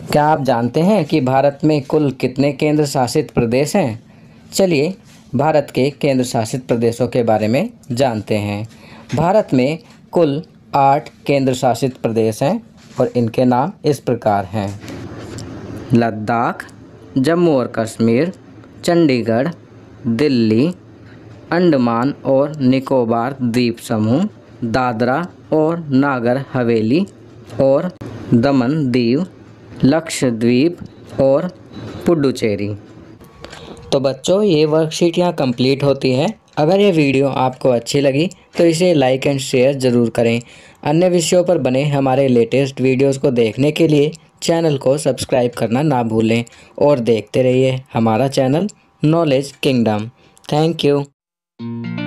क्या आप जानते हैं कि भारत में कुल कितने केंद्र शासित प्रदेश हैं? चलिए भारत के केंद्र शासित प्रदेशों के बारे में जानते हैं। भारत में कुल 8 केंद्र शासित प्रदेश हैं और इनके नाम इस प्रकार हैं: लद्दाख, जम्मू और कश्मीर, चंडीगढ़, दिल्ली, अंडमान और निकोबार द्वीप समूह, दादरा और नागर हवेली और दमन दीव, लक्षद्वीप और पुडुचेरी। तो बच्चों, ये वर्कशीट यहाँ कंप्लीट होती है। अगर ये वीडियो आपको अच्छी लगी तो इसे लाइक एंड शेयर ज़रूर करें। अन्य विषयों पर बने हमारे लेटेस्ट वीडियोस को देखने के लिए चैनल को सब्सक्राइब करना ना भूलें और देखते रहिए हमारा channel knowledge kingdom. Thank you.